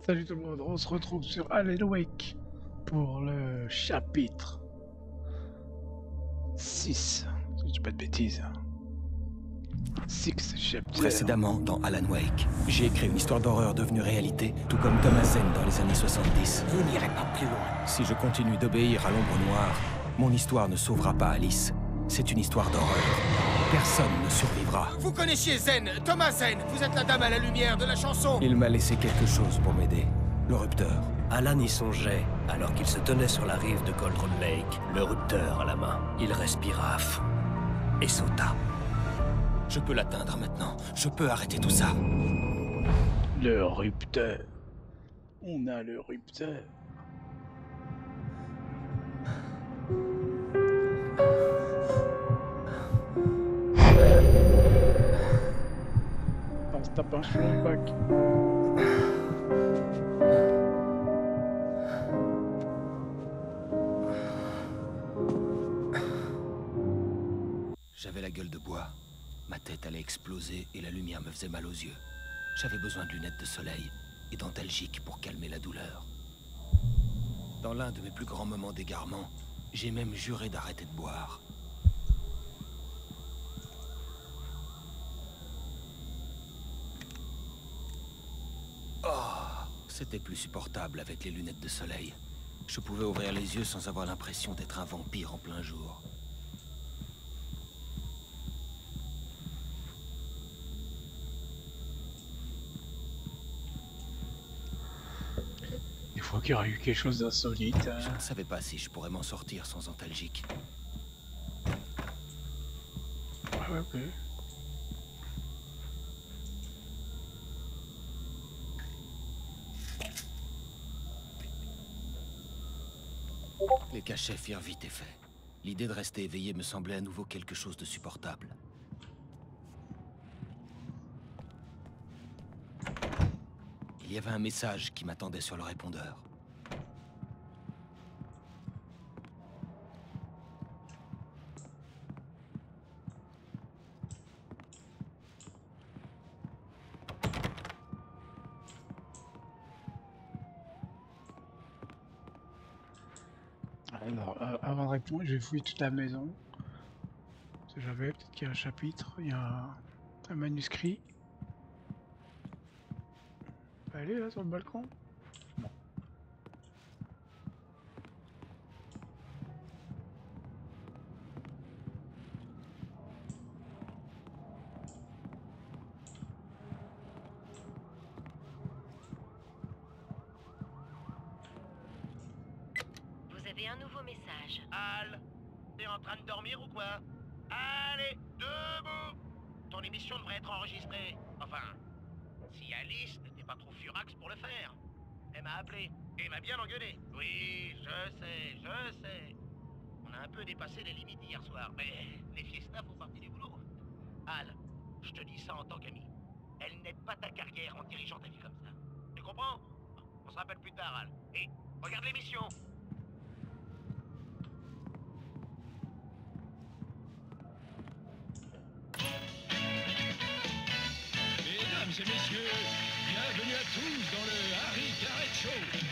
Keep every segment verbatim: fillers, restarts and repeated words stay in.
Salut tout le monde, on se retrouve sur Alan Wake pour le chapitre six. Si je dis pas de bêtises. six chapter. Précédemment, dans Alan Wake, j'ai écrit une histoire d'horreur devenue réalité, tout comme Thomas Zane dans les années soixante-dix. Vous n'irez pas plus loin. Si je continue d'obéir à l'ombre noire, mon histoire ne sauvera pas Alice. C'est une histoire d'horreur. Personne ne survivra. Vous connaissiez Zane, Thomas Zane. Vous êtes la dame à la lumière de la chanson. Il m'a laissé quelque chose pour m'aider. Le rupteur. Alan y songeait, alors qu'il se tenait sur la rive de Cauldron Lake, le rupteur à la main. Il respira à fond et sauta. Je peux l'atteindre maintenant. Je peux arrêter tout ça. Le rupteur. On a le rupteur. On se tape un flashback. J'avais la gueule de bois. Ma tête allait exploser et la lumière me faisait mal aux yeux. J'avais besoin de lunettes de soleil et d'antalgiques pour calmer la douleur. Dans l'un de mes plus grands moments d'égarement, j'ai même juré d'arrêter de boire. Oh, c'était plus supportable avec les lunettes de soleil. Je pouvais ouvrir les yeux sans avoir l'impression d'être un vampire en plein jour. Il faut qu'il y aurait eu quelque chose d'insolite. Je Hein. ne savais pas si je pourrais m'en sortir sans antalgique. Ouais, ouais, ok. Les cachets firent vite effet. L'idée de rester éveillé me semblait à nouveau quelque chose de supportable. Il y avait un message qui m'attendait sur le répondeur. Alors, euh, avant de répondre, je vais fouiller toute la maison. Si j'avais, peut-être qu'il y a un chapitre, il y a un, un manuscrit. On peut aller là sur le balcon? Bon. Vous avez un nouveau message. Al, t'es en train de dormir ou quoi? Allez, debout! Ton émission devrait être enregistrée. Enfin, si Alice n'était pas trop furax pour le faire. Elle m'a appelé et m'a bien engueulé. Oui, je sais, je sais. On a un peu dépassé les limites hier soir, mais les fiestas font partie du boulot. Al, je te dis ça en tant qu'ami. Elle n'aide pas ta carrière en dirigeant ta vie comme ça. Tu comprends? On se rappelle plus tard, Al. Et regarde l'émission. Mesdames et messieurs, bienvenue à tous dans le Harry Garrett Show.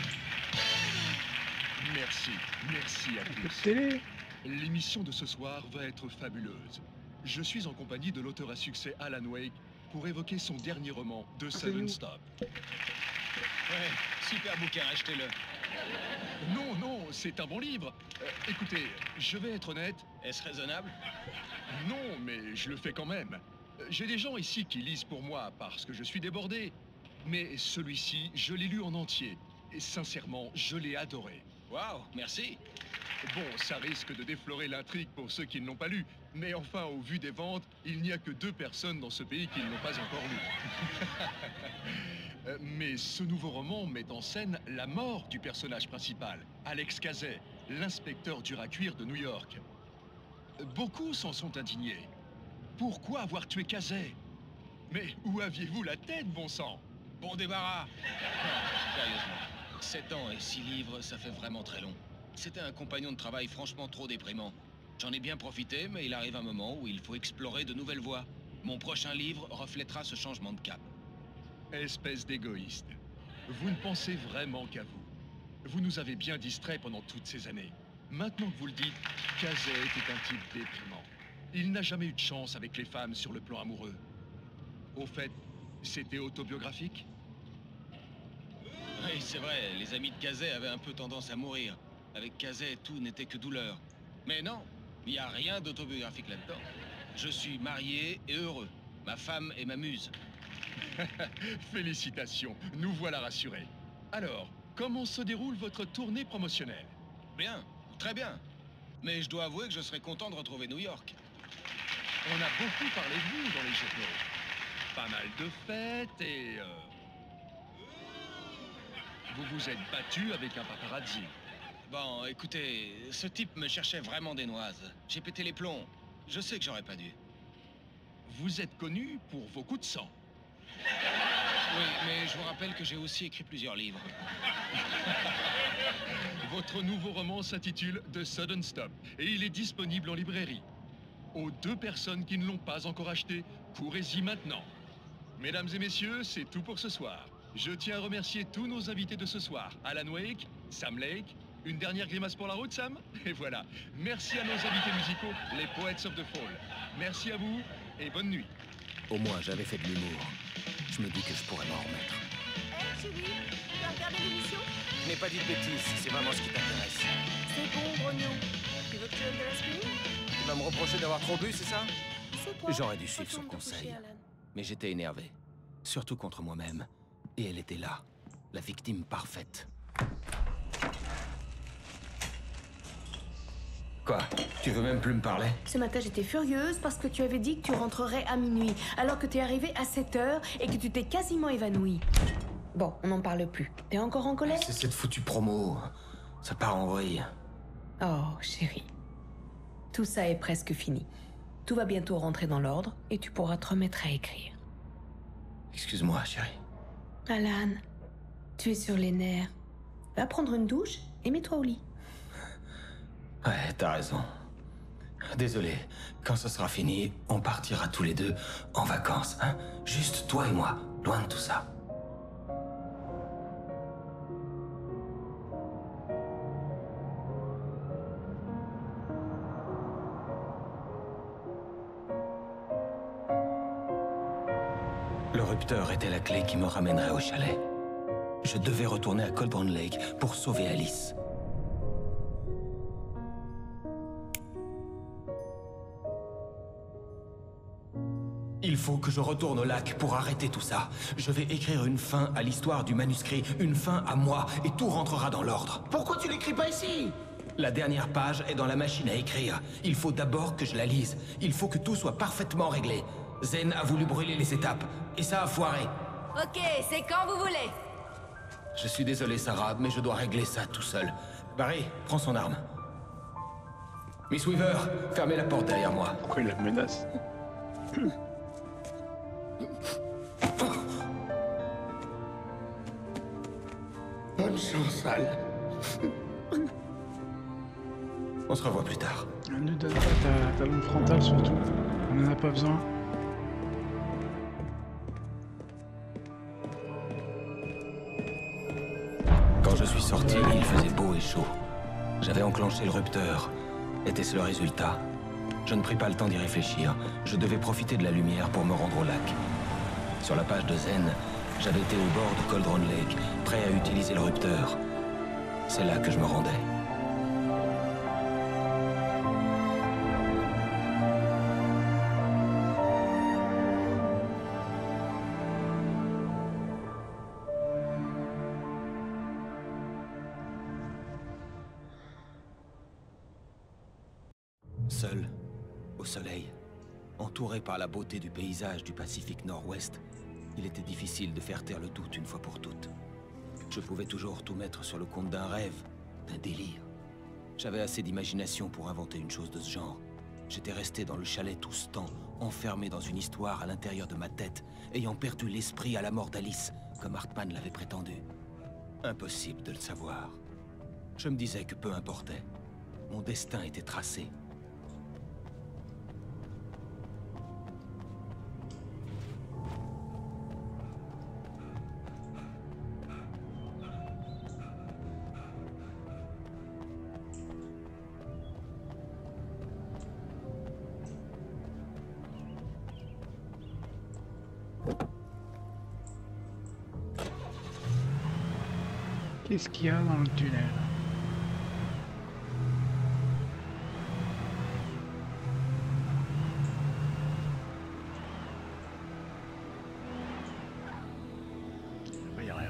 Merci, merci à Un peu de tous. télé. L'émission de ce soir va être fabuleuse. Je suis en compagnie de l'auteur à succès Alan Wake pour évoquer son dernier roman, The c'est Seven nous. Stop. Ouais, super bouquin, achetez-le. Non, non, c'est un bon livre. Euh, écoutez, je vais être honnête. Est-ce raisonnable? Non, mais je le fais quand même. Euh, J'ai des gens ici qui lisent pour moi parce que je suis débordé. Mais celui-ci, je l'ai lu en entier. Et sincèrement, je l'ai adoré. Waouh, merci. Bon, ça risque de déflorer l'intrigue pour ceux qui ne l'ont pas lu. Mais enfin, au vu des ventes, il n'y a que deux personnes dans ce pays qui ne l'ont pas encore lu. Euh, Mais ce nouveau roman met en scène la mort du personnage principal, Alex Kazay, l'inspecteur dur à cuire de New York. Euh, Beaucoup s'en sont indignés. Pourquoi avoir tué Kazay? Mais où aviez-vous la tête, bon sang? Bon débarras. Non, sérieusement. Sept ans et six livres, ça fait vraiment très long. C'était un compagnon de travail franchement trop déprimant. J'en ai bien profité, mais il arrive un moment où il faut explorer de nouvelles voies. Mon prochain livre reflètera ce changement de cap. Espèce d'égoïste. vous ne pensez vraiment qu'à vous. Vous nous avez bien distraits pendant toutes ces années. Maintenant que vous le dites, Kazay était un type déprimant. Il n'a jamais eu de chance avec les femmes sur le plan amoureux. Au fait, c'était autobiographique? Oui, c'est vrai, les amis de Kazay avaient un peu tendance à mourir. Avec Kazay, tout n'était que douleur. Mais non, il n'y a rien d'autobiographique là-dedans. Je suis marié et heureux. Ma femme est ma muse. Félicitations, nous voilà rassurés. Alors, comment se déroule votre tournée promotionnelle? Bien, très bien. Mais je dois avouer que je serais content de retrouver New York. On a beaucoup parlé de vous dans les journaux. Pas mal de fêtes et... Euh... Vous vous êtes battu avec un paparazzi. Bon, écoutez, ce type me cherchait vraiment des noises. J'ai pété les plombs. Je sais que j'aurais pas dû. Vous êtes connu pour vos coups de sang. Oui, mais je vous rappelle que j'ai aussi écrit plusieurs livres. Votre nouveau roman s'intitule The Sudden Stop et il est disponible en librairie. Aux deux personnes qui ne l'ont pas encore acheté, courez-y maintenant. Mesdames et messieurs, c'est tout pour ce soir. Je tiens à remercier tous nos invités de ce soir. Alan Wake, Sam Lake, une dernière grimace pour la route, Sam? Et voilà. Merci à nos invités musicaux, les Poets of the Fall. Merci à vous et bonne nuit. Au moins, j'avais fait de l'humour. Je me dis que je pourrais m'en remettre. Hé, chérie, tu as regardé l'émission? Je n'ai pas dit de bêtises, si c'est vraiment ce qui t'intéresse. C'est bon, Grognon. Tu veux que je donne de l'aspirine? Tu vas me reprocher d'avoir trop bu, c'est ça? C'est quoi? J'aurais dû suivre son Retourne te coucher, conseil. Alan. Mais j'étais énervé. Surtout contre moi-même. Et elle était là. La victime parfaite. Quoi? Tu veux même plus me parler? Ce matin, j'étais furieuse parce que tu avais dit que tu rentrerais à minuit, alors que tu es arrivé à sept heures et que tu t'es quasiment évanoui. Bon, on n'en parle plus. T'es encore en colère? C'est cette foutue promo. Ça part en vrille. Oh, chérie. Tout ça est presque fini. Tout va bientôt rentrer dans l'ordre et tu pourras te remettre à écrire. Excuse-moi, chérie. Alan, tu es sur les nerfs. Va prendre une douche et mets-toi au lit. Ouais, t'as raison. Désolé. Quand ce sera fini, on partira tous les deux en vacances, hein? Juste toi et moi, loin de tout ça. Le rupteur était la clé qui me ramènerait au chalet. Je devais retourner à Cauldron Lake pour sauver Alice. Il faut que je retourne au lac pour arrêter tout ça. Je vais écrire une fin à l'histoire du manuscrit, une fin à moi, et tout rentrera dans l'ordre. Pourquoi tu l'écris pas ici? La dernière page est dans la machine à écrire. Il faut d'abord que je la lise. Il faut que tout soit parfaitement réglé. Zen a voulu brûler les étapes, et ça a foiré. Ok, c'est quand vous voulez. Je suis désolé, Sarah, mais je dois régler ça tout seul. Barry, prends son arme. Miss Weaver, fermez la porte derrière moi. Pourquoi il la menace? Bonne chance, Al. On se revoit plus tard. Ne donne pas ta, ta lampe frontale surtout. On n'en a pas besoin. Quand je suis sorti, il faisait beau et chaud. J'avais enclenché le rupteur. Était-ce le résultat? Je ne pris pas le temps d'y réfléchir. Je devais profiter de la lumière pour me rendre au lac. Sur la page de Zen, j'avais été au bord de Cauldron Lake, prêt à utiliser le rupteur. C'est là que je me rendais. Seul, au soleil, entouré par la beauté du paysage du Pacifique Nord-Ouest, il était difficile de faire taire le doute une fois pour toutes. Je pouvais toujours tout mettre sur le compte d'un rêve, d'un délire. J'avais assez d'imagination pour inventer une chose de ce genre. J'étais resté dans le chalet tout ce temps, enfermé dans une histoire à l'intérieur de ma tête, ayant perdu l'esprit à la mort d'Alice, comme Hartman l'avait prétendu. Impossible de le savoir. Je me disais que peu importait. Mon destin était tracé. Qu'est-ce qu'il y a dans le tunnel? Il n'y a rien.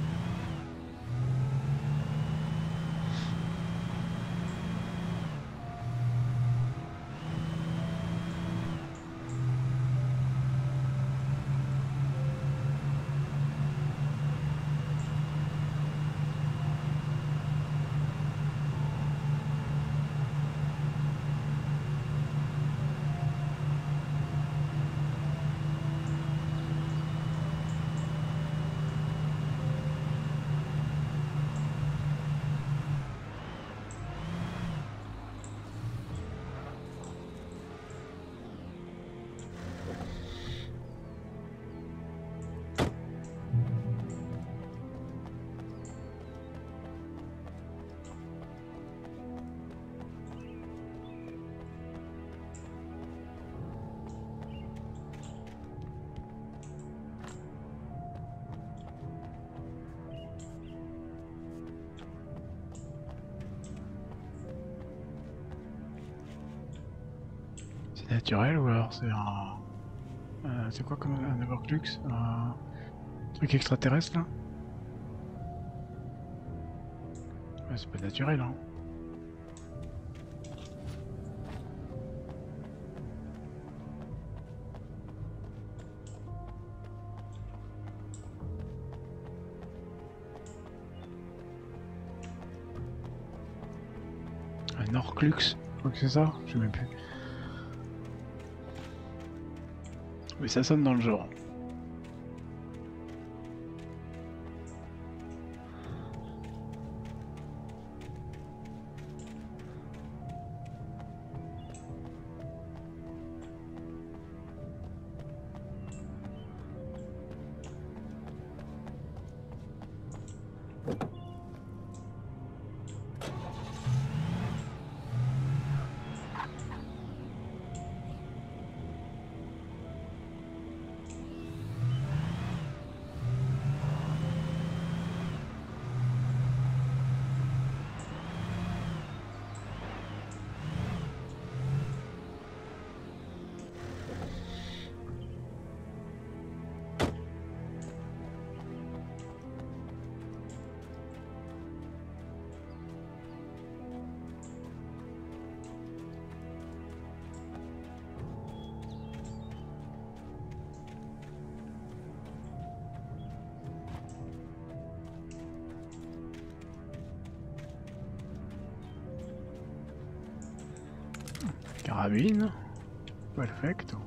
C'est naturel ou alors c'est un... Euh, c'est quoi comme un Everclux? Un truc extraterrestre là? Ouais, c'est pas naturel hein. Un Orclux, je crois que c'est ça, je sais même plus. Mais ça sonne dans le genre. Carabine, perfecto.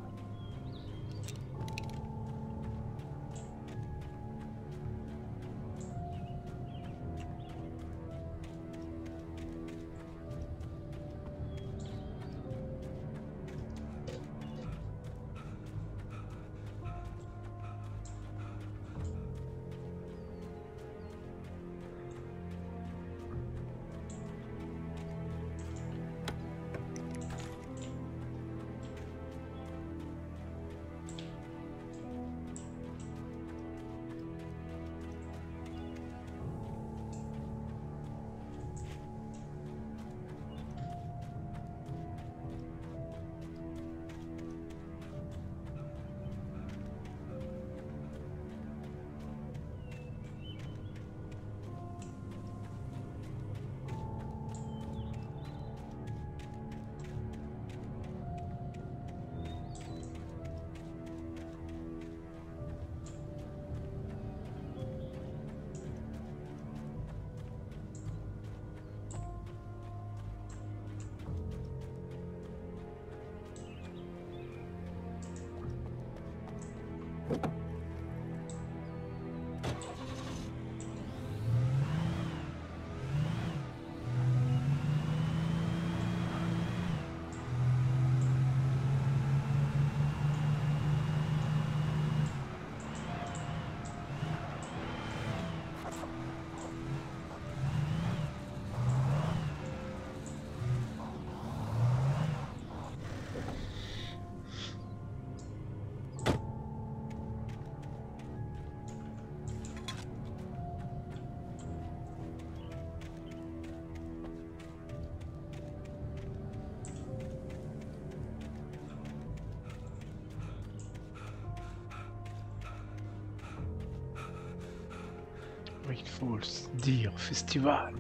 Brick Falls, Deer Festival.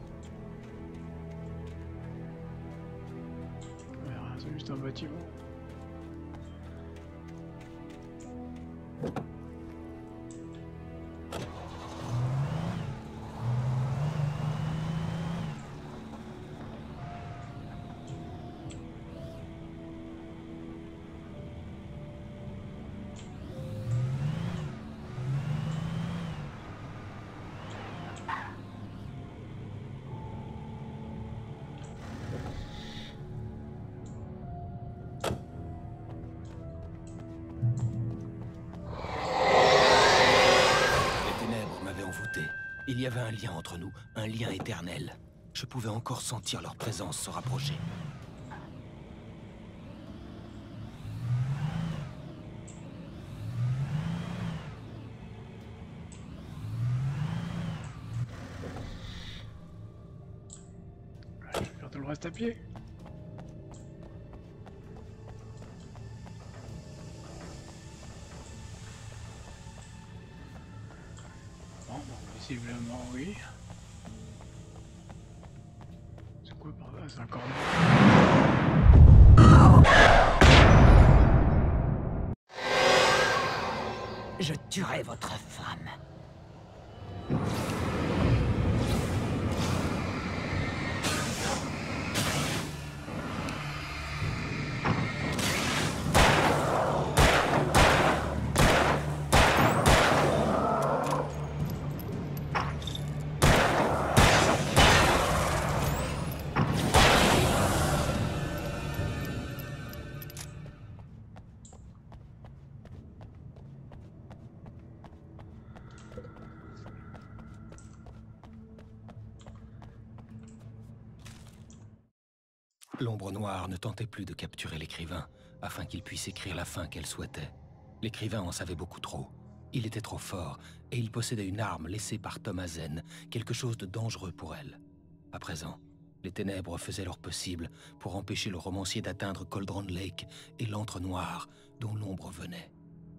Voilà, c'est juste un bâtiment. Il y avait un lien entre nous, un lien éternel. Je pouvais encore sentir leur présence se rapprocher. Je vais faire tout le reste à pied. Visiblement, oui. C'est quoi par là? C'est un corps. Je tuerai votre femme. L'ombre noire ne tentait plus de capturer l'écrivain, afin qu'il puisse écrire la fin qu'elle souhaitait. L'écrivain en savait beaucoup trop. Il était trop fort, et il possédait une arme laissée par Thomasen, quelque chose de dangereux pour elle. À présent, les ténèbres faisaient leur possible pour empêcher le romancier d'atteindre Cauldron Lake et l'antre noir dont l'ombre venait.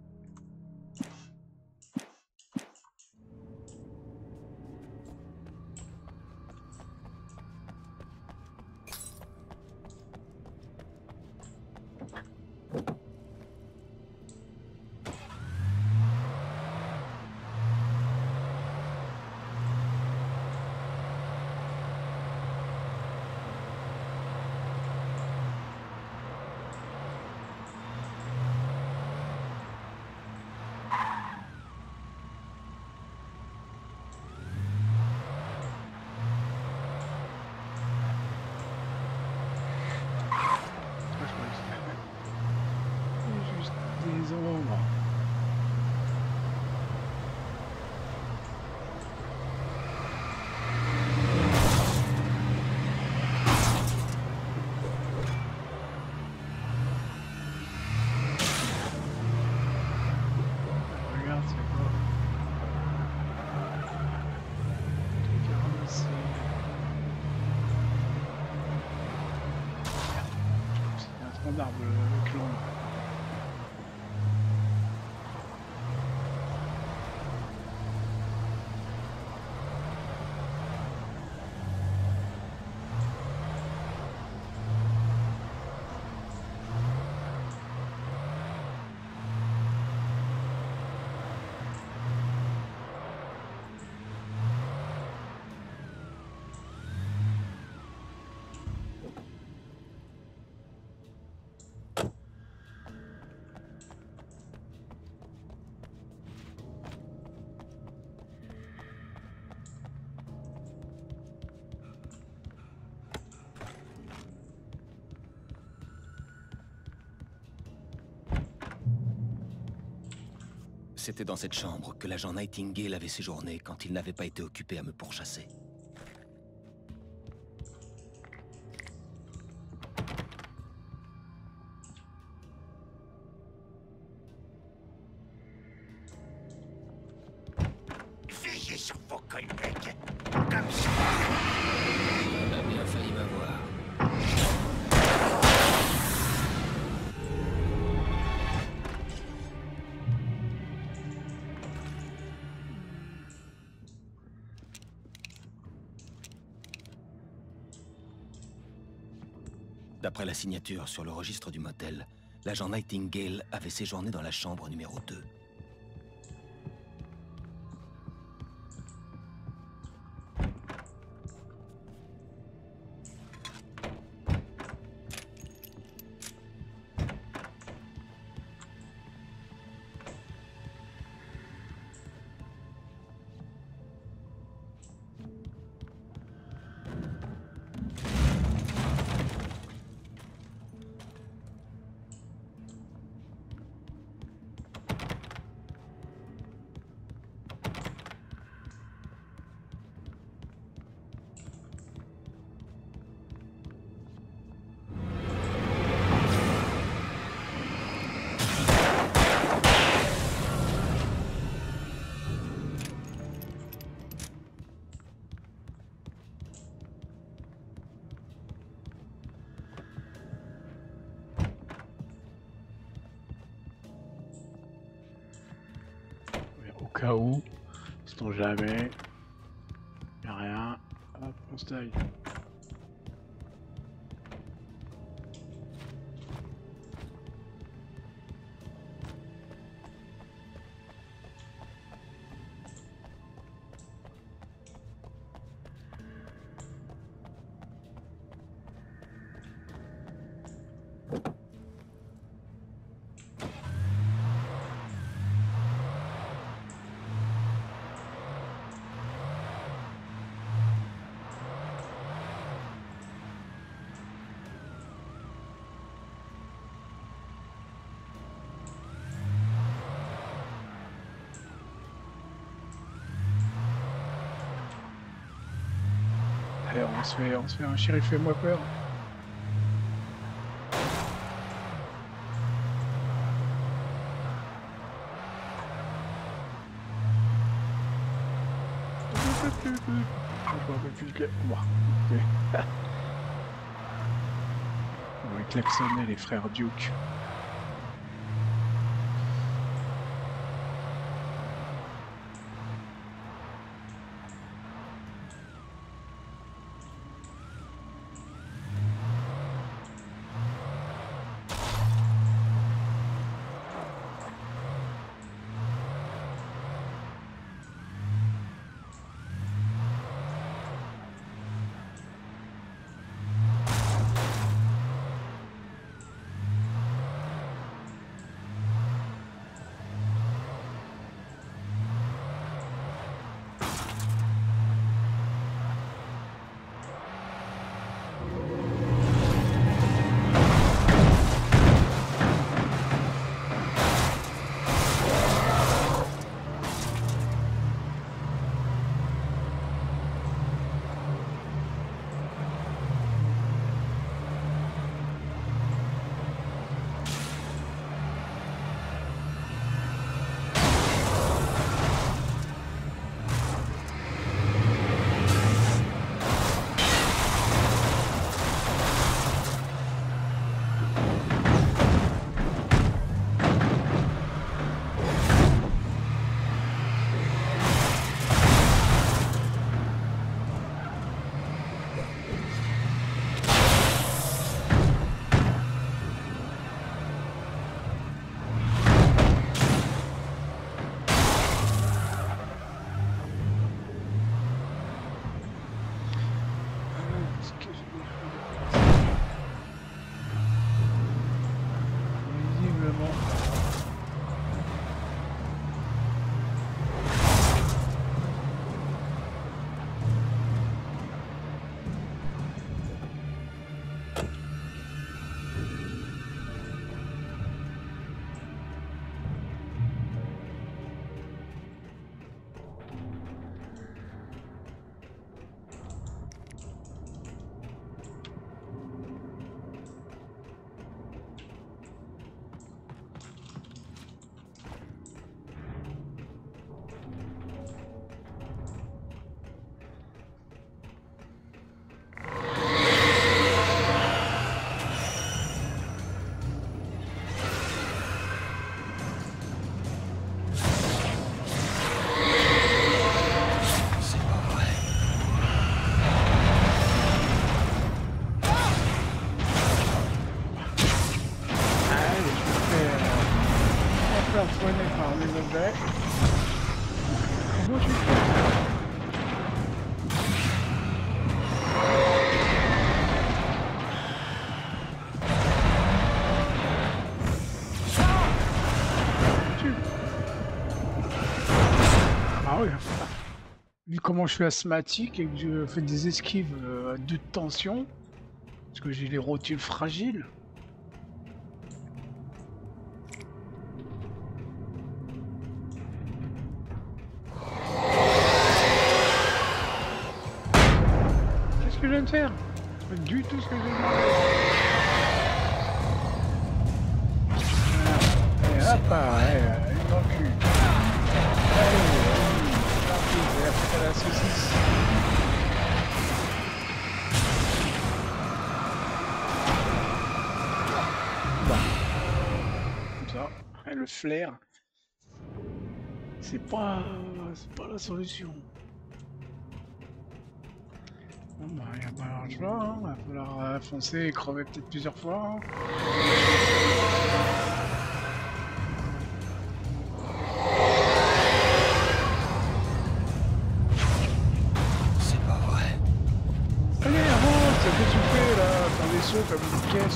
D'arbre, le clone. C'était dans cette chambre que l'agent Nightingale avait séjourné quand il n'avait pas été occupé à me pourchasser. Veillez sur vos collègues, comme ça. On a bien failli m'avoir. D'après la signature sur le registre du motel, l'agent Nightingale avait séjourné dans la chambre numéro deux. Au cas où, sait-on jamais. Y'a rien. Hop, on se taille. Allez, on se fait, on se fait un shérif, fais-moi peur. Je me rappelle plus de moi. On va klaxonner les frères Duke. vu comment je suis asthmatique et que je fais des esquives euh, à deux de tension, parce que j'ai les rotules fragiles. Qu'est-ce que je viens de faire? Pas du tout ce que je viens de faire. Et hop, allez, allez, dans le cul. Allez, c'est parti, je vais la foutre à la saucisse. Bah. Comme ça. Et le flair. C'est pas... c'est pas la solution. Bon bah, il n'y a pas le choix, hein. Il va falloir euh, foncer et crever peut-être plusieurs fois. Hein. C'est pas vrai. Allez, avance, qu'est-ce que tu fais là? Faire des sauts comme une caisse.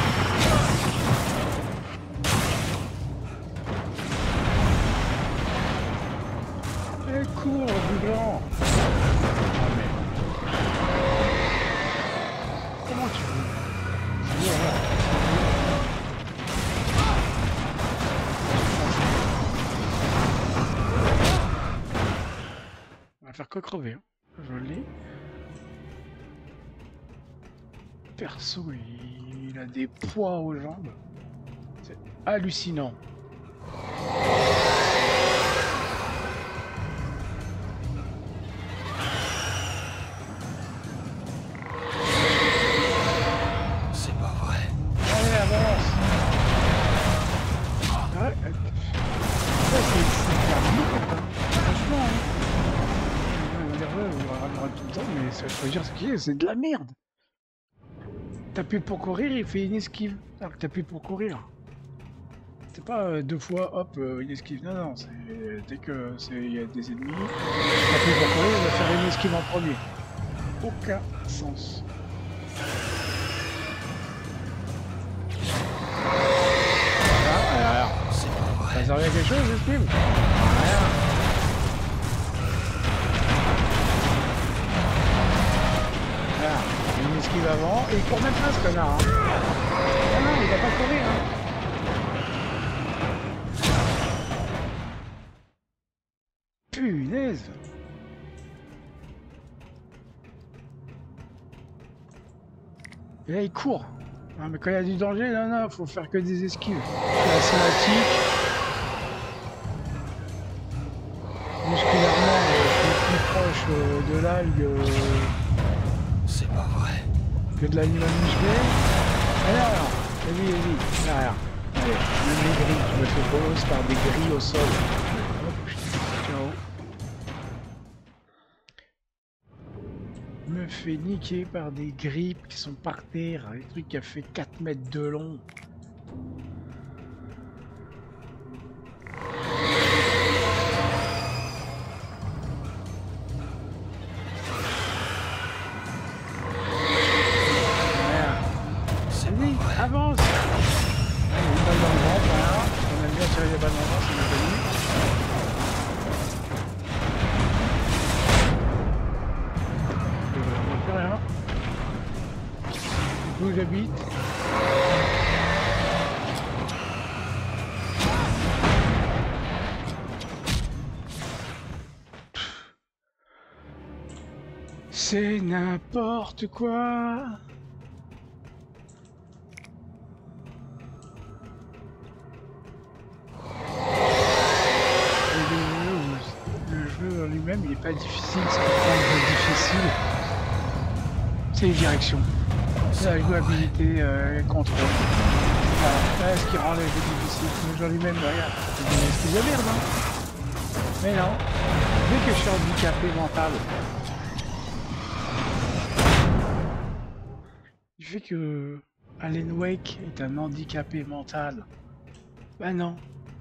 Ouais. Allez, cours, du blanc. Comment tu veux? On va faire que crever, hein. Je l'ai. Perso, il a des poids aux jambes. C'est hallucinant. Faut dire ce qu'il est, c'est de la merde. T'appuies pour courir, il fait une esquive. Alors que t'appuies pour courir. C'est pas euh, deux fois, hop, euh, une esquive. Non, non, c'est dès que il y a des ennemis, t'appuies pour courir, il va faire une esquive en premier. Aucun sens. Voilà, alors, c'est pas vrai. Ça servait à quelque chose, l'esquive? Rien. Une esquive avant, et il court même pas ce connard. Hein. Ah non, il va pas courir. Hein. Punaise. Et là il court. Non, mais quand il y a du danger, non, non, faut faire que des esquives. La cinématique. Musculairement, euh, je suis plus proche euh, de l'algue. Euh... C'est pas vrai. Que de l'animal musclé. Allez, alors, vas-y, vas-y. Derrière. Allez, même les grilles, je me fais bolos par des grilles au sol. Hop, ciao. Me fait niquer par des grilles qui sont par terre. Des trucs qui a fait quatre mètres de long. Avance! Allez, une balle dans le ventre, voilà. On aime bien tirer les balles dans le ventre, c'est connu. On ne fait rien. D'où j'habite. C'est n'importe quoi. Lui-même, il est pas difficile, ce qui est difficile, c'est les directions, c'est la jouabilité, euh, le contrôle. Voilà, ce qui rend les jeux difficiles. Le jeu lui-même, regarde, c'est de la merde, hein. Mais non, vu que je suis handicapé mental, il fait que Alan Wake est un handicapé mental. Bah non.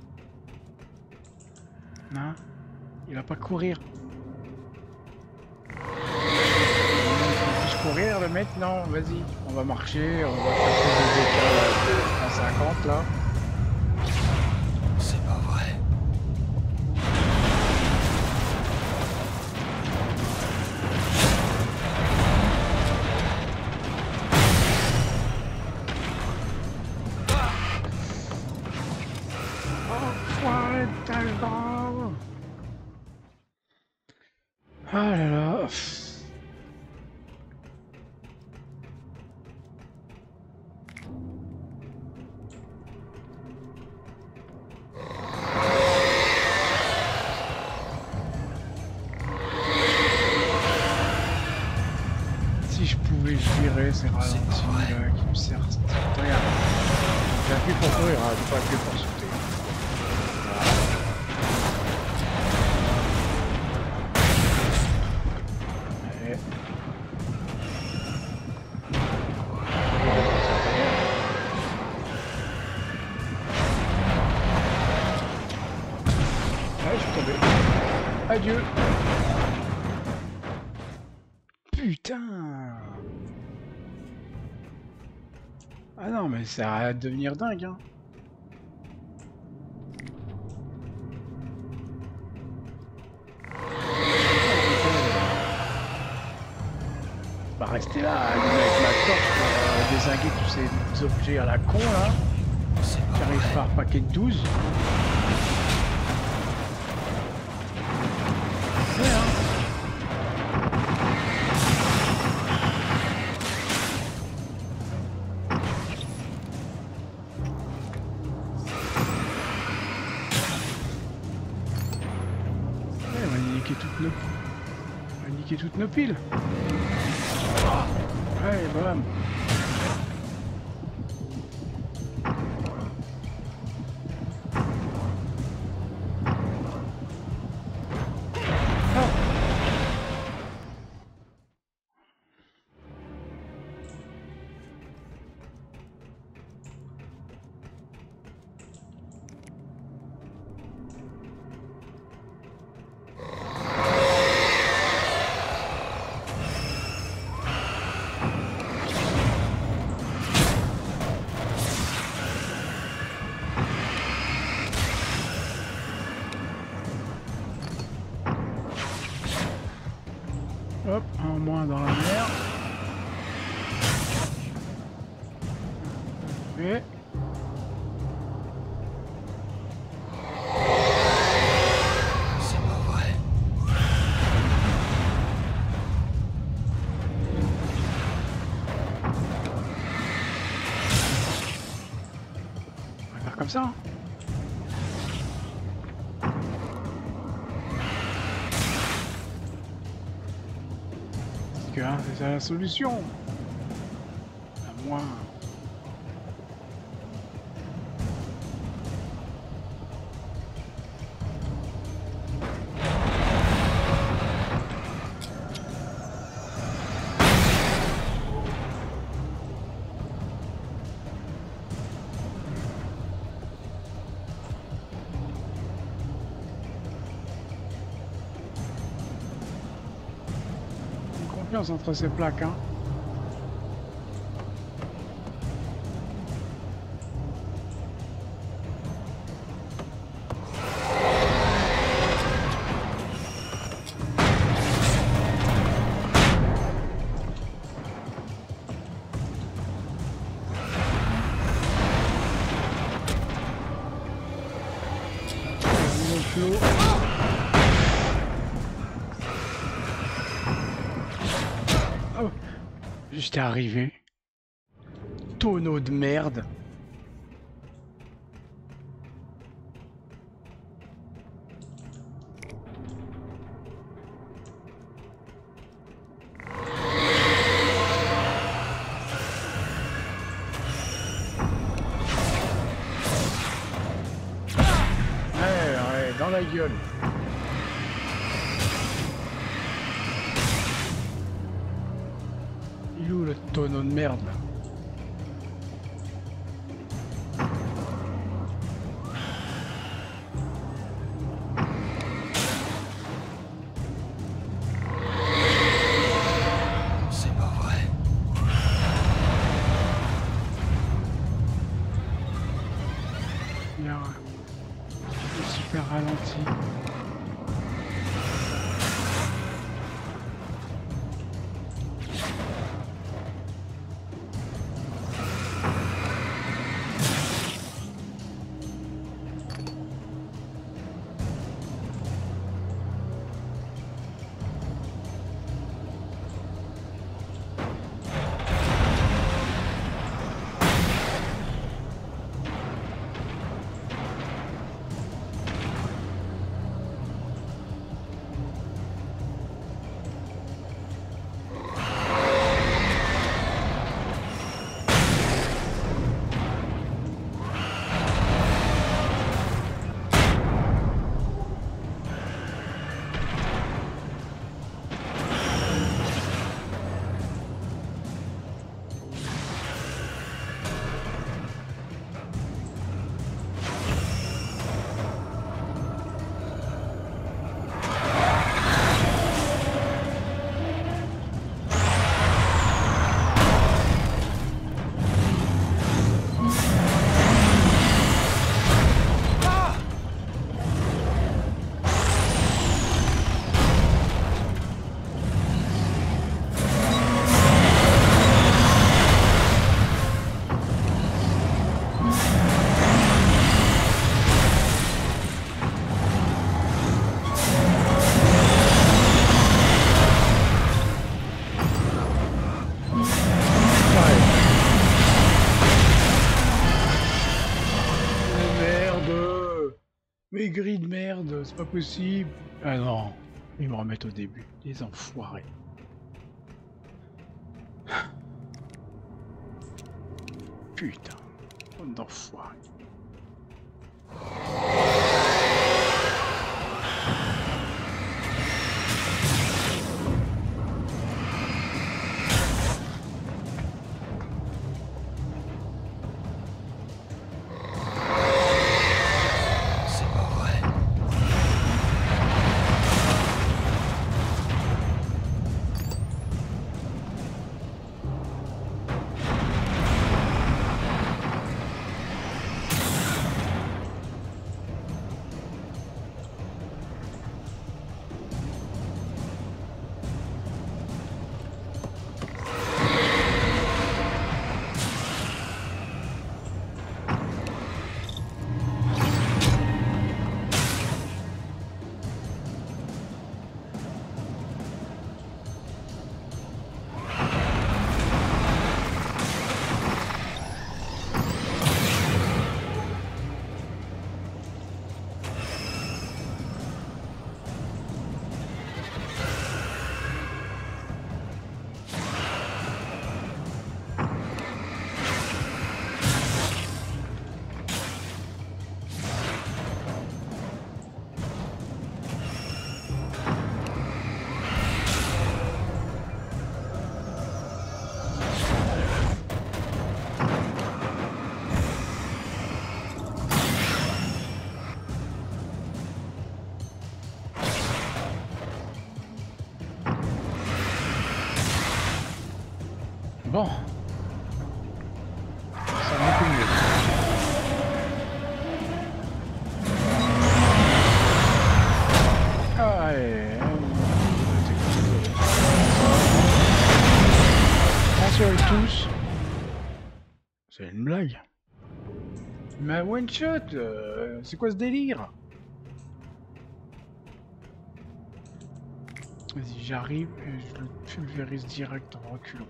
Non. Il va pas courir. Il va plus courir le mec, non, vas-y. On va marcher, on va faire des décals de cent cinquante là. C'est pas vrai. Ah là là. Si je pouvais virer ces ralentis là qui me servent. Regarde. J'appuie pour courir, hein, j'ai pas appuyé pour sauter. Adieu. Putain. Ah non mais ça va devenir dingue hein. Bah rester là, avec ma torche pour euh, dézinguer tous ces objets à la con là. J'arrive par paquet de douze. Ouais, hein. Ouais, on va niquer toutes nos... On va niquer toutes nos piles. Ouais, bam. Hop, un moins dans la mer. Et... C'est pas vrai. On va faire comme ça. Hein. Hein, c'est ça la solution. À moins. Entre ces plaques, hein. J'étais arrivé. Tonneau de merde. Ouais, ouais, dans la gueule. Il est où le tonneau de merde là? C'est pas vrai. Il y a un super ralenti. grilles de merde, c'est pas possible. Ah non, ils me remettent au début, les enfoirés. Putain, bande d'enfoirés. Bon. Ça va beaucoup mieux. Ah ouais. Attention avec tous. C'est une blague. Mais one shot, euh, c'est quoi ce délire? Vas-y, j'arrive et je le pulvérise direct en reculant.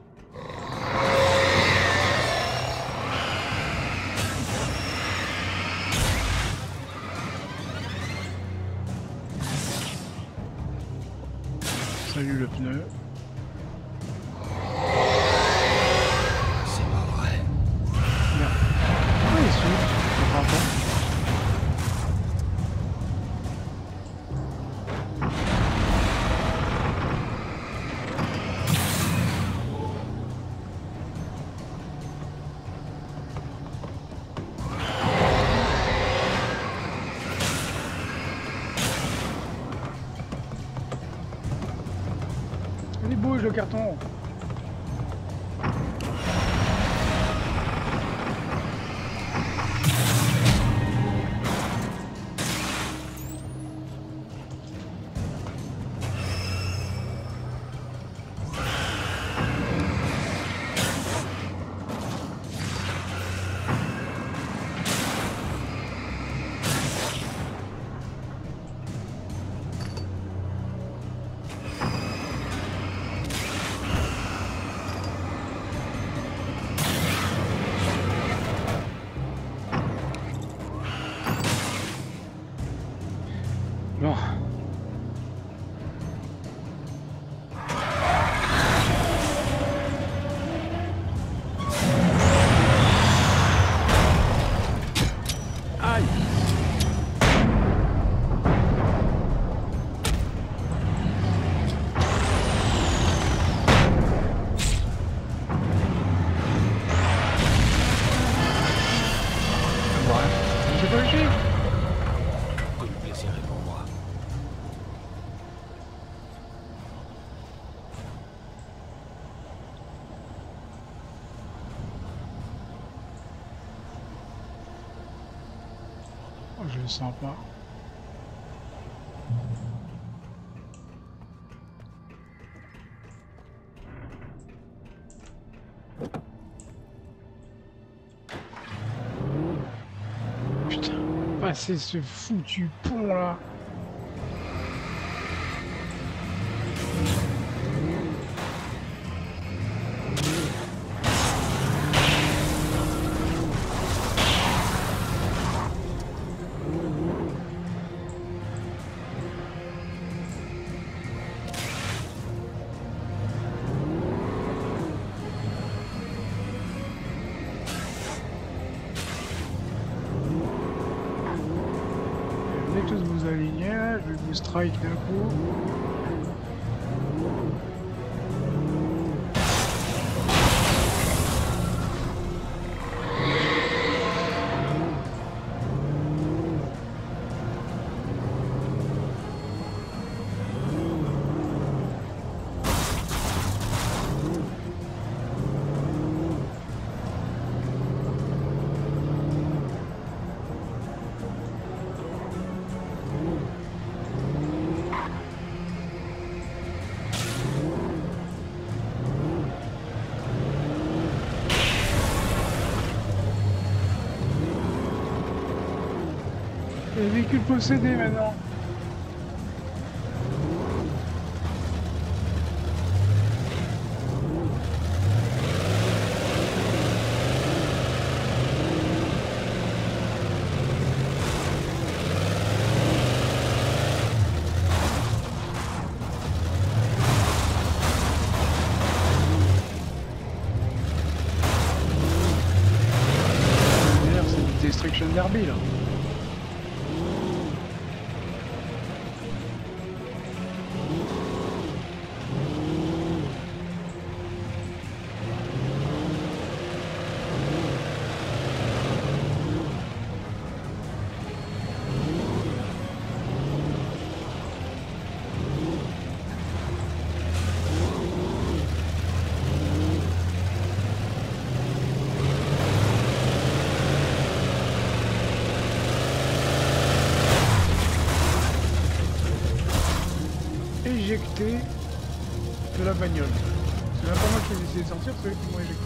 Salut le pneu. C'est pas vrai. Merde. Pourquoi il est sous? Je comprends pas. Il bouge le carton. Bon. Aïe. Ouais. J'ai pas lâché. Tout le plaisir est pour moi. Oh, je le sens pas. Putain, passer ce foutu pont là. aligner, là. Je vais vous strike d'un coup. Les véhicules possédés maintenant. D'ailleurs, c'est une destruction derby là. Éjecté de la bagnole. C'est même pas moi qui ai essayé de sortir, c'est eux qui m'ont éjecté.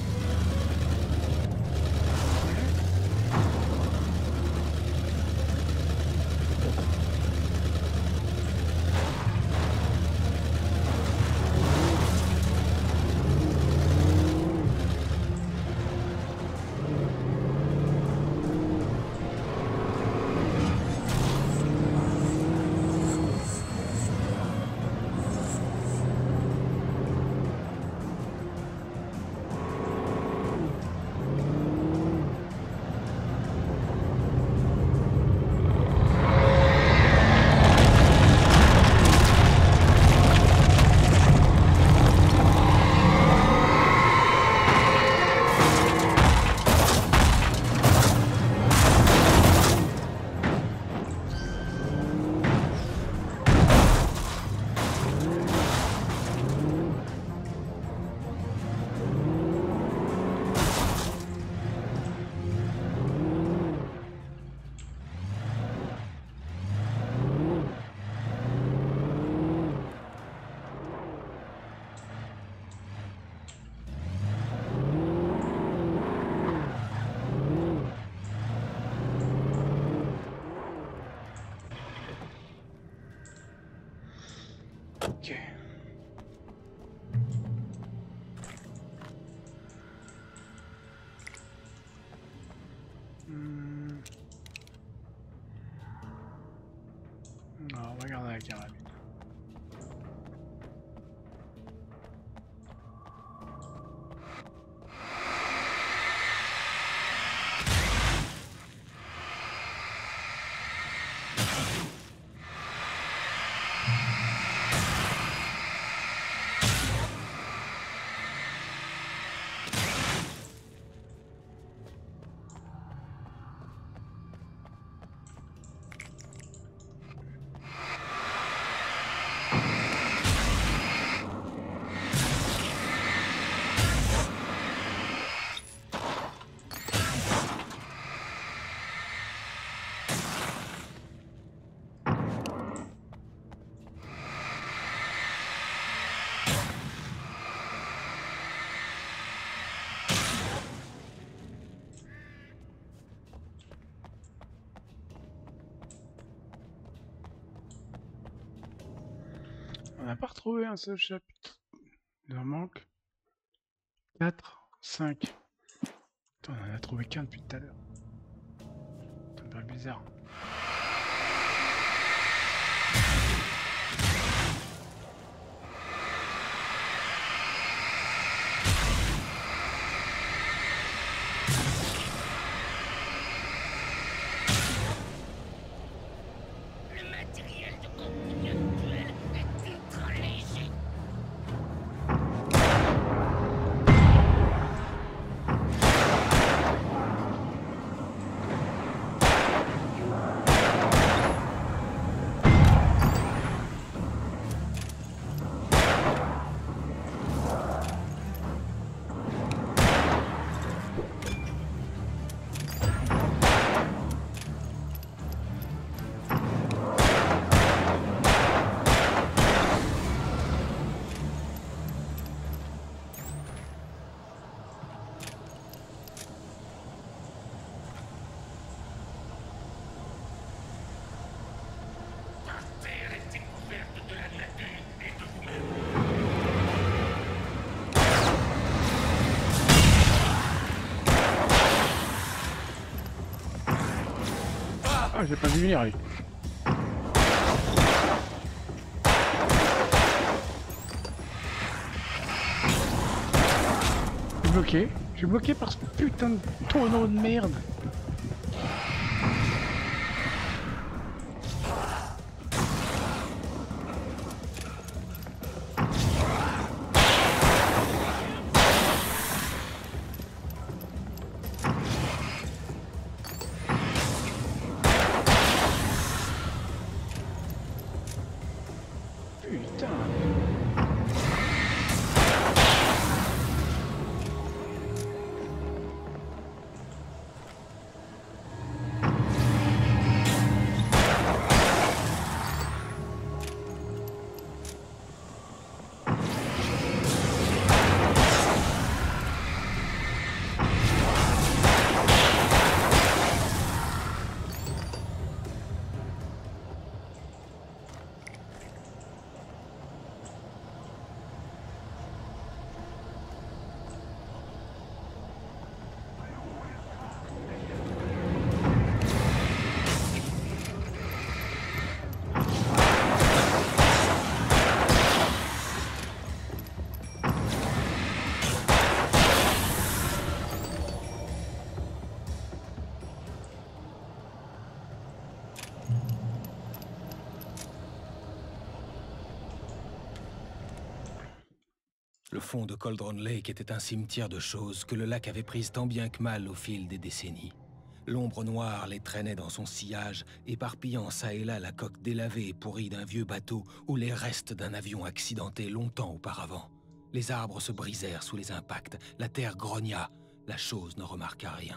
Ok. Hmm. Non, on va garder la carabine. On n'a pas retrouvé un seul chapitre. Il en manque quatre, cinq. Attends, on en a trouvé qu'un depuis tout à l'heure. Ça me paraît bizarre. Ah, j'ai pas vu venir, lui. Je suis bloqué. Je suis bloqué par ce putain de tonneau de merde. Le fond de Cauldron Lake était un cimetière de choses que le lac avait prises tant bien que mal au fil des décennies. L'ombre noire les traînait dans son sillage, éparpillant çà et là la coque délavée et pourrie d'un vieux bateau ou les restes d'un avion accidenté longtemps auparavant. Les arbres se brisèrent sous les impacts, la terre grogna, la chose ne remarqua rien.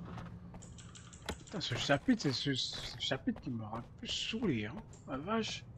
Putain, ce chapitre, c'est ce, ce chapitre qui m'aura plus saoulé, hein. La vache.